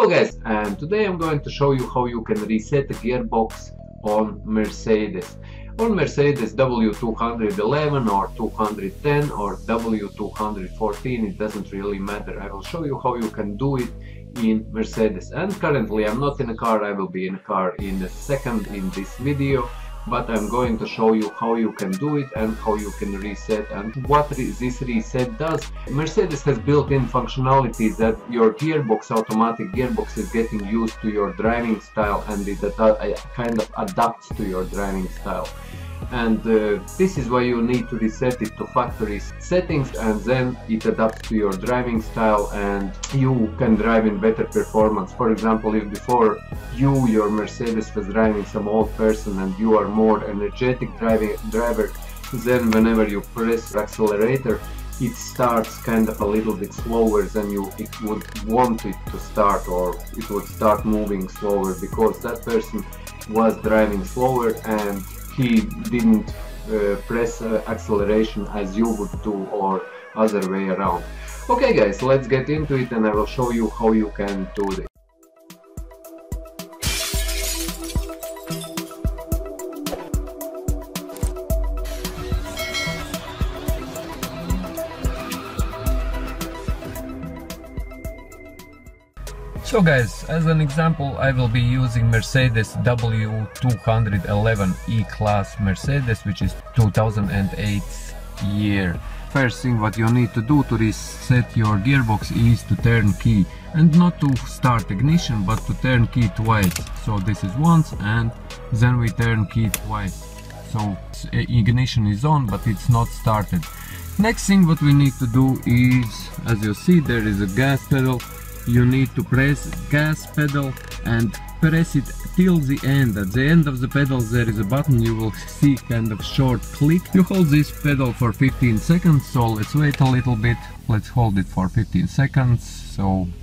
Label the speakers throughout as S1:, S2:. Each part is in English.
S1: Hello guys, and today I'm going to show you how you can reset the gearbox on Mercedes. On Mercedes W211 or 210 or W214, it doesn't really matter. I will show you how you can do it in Mercedes. And currently I'm not in a car, I will be in a car in a second in this video. But I'm going to show you how you can do it and how you can reset and what this reset does. Mercedes has built-in functionality that your gearbox, automatic gearbox, is getting used to your driving style, and it kind of adapts to your driving style. And this is why you need to reset it to factory settings, and then it adapts to your driving style and you can drive in better performance. For example, if before your Mercedes was driving some old person and you are more energetic driver, then whenever you press the accelerator, it starts kind of a little bit slower than it would want it to start, or it would start moving slower because that person was driving slower and he didn't press acceleration as you would do, or other way around. Okay guys, let's get into it and I will show you how you can do this.
S2: So guys, as an example, I will be using Mercedes W211 E-Class Mercedes, which is 2008 year. First thing what you need to do to reset your gearbox is to turn key, and not to start ignition, but to turn key twice. So this is once and then we turn key twice. So ignition is on, but it's not started. Next thing what we need to do is, as you see, there is a gas pedal. You need to press gas pedal and press it till the end. At the end of the pedals there is a button, you will see kind of short click. You hold this pedal for 15 seconds, so let's wait a little bit. Let's hold it for 15 seconds.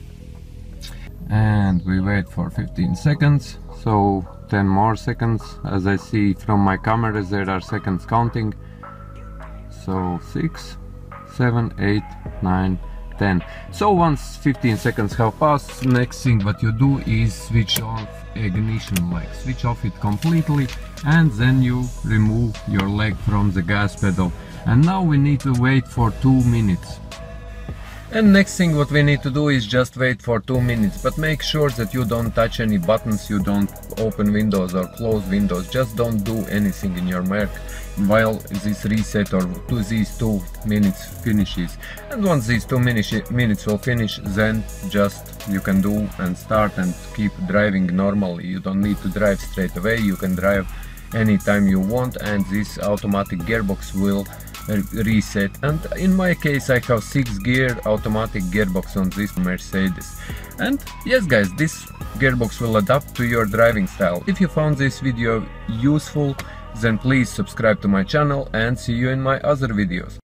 S2: And we wait for 15 seconds. So 10 more seconds. As I see from my cameras, there are seconds counting. So 6, 7, 8, 9, 10. So once 15 seconds have passed, next thing what you do is switch off ignition leg. Switch off it completely, and then you remove your leg from the gas pedal. And now we need to wait for 2 minutes. And next thing what we need to do is just wait for 2 minutes, but make sure that you don't touch any buttons, you don't open windows or close windows, just don't do anything in your Merc while this reset or these 2 minutes finishes. And once these 2 minutes will finish, then just you can do and start and keep driving normally. You don't need to drive straight away, you can drive anytime you want, and this automatic gearbox will reset. And in my case I have 6-gear automatic gearbox on this Mercedes. And yes guys, this gearbox will adapt to your driving style. If you found this video useful, then please subscribe to my channel and see you in my other videos.